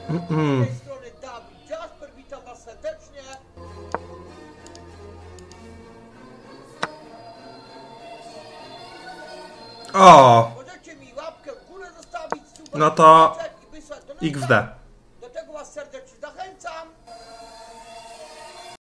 Z tej strony Dawid Jasper, witam was serdecznie. O! Możecie mi łapkę w górę zostawić, No to i wysłać do XD.